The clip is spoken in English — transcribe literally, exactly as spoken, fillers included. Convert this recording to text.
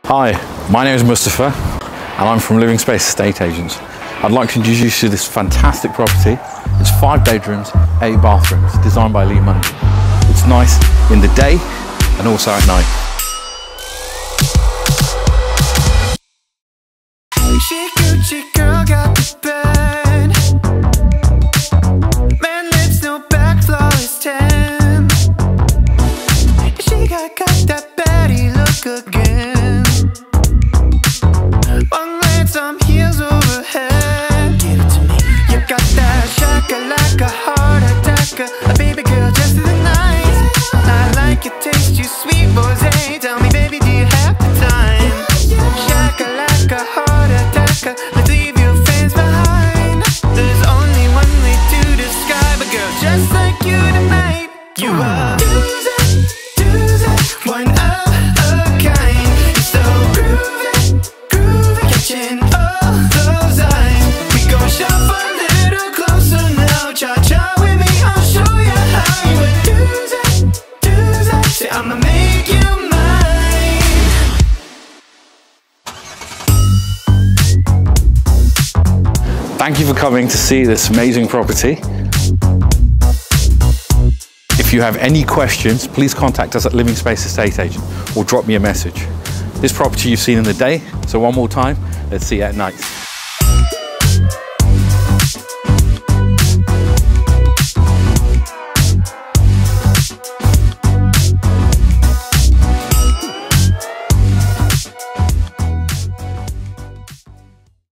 Hi, my name is Mustafa and I'm from Living Space Estate Agents. I'd like to introduce you to this fantastic property. It's five bedrooms, eight bathrooms, designed by Lee Mundy. It's nice in the day and also at night. She Gucci girl got the bed. Man lips, no back, flawless tan. She got, got that Betty look again. One glance, I'm heels over head. Give it to me. You got that shaka like a heart attacker. A baby girl just to the night. I like your taste, you sweet rosé. Tell me, baby, do you have the time? Shaka like a heart attacker. Let's leave your fans behind. There's only one way to describe a girl just like you tonight. You are Tuesday, Tuesday, one of a kind. You're so groovy, groovy, catching all those eyes. We gon' shop a little closer now. Cha-cha with me, I'll show you how. You are Tuesday, Tuesday. Say I'ma make you mine. Thank you for coming to see this amazing property. If you have any questions, please contact us at Living Space Estate Agent or drop me a message. This property you've seen in the day, so one more time, let's see it at night.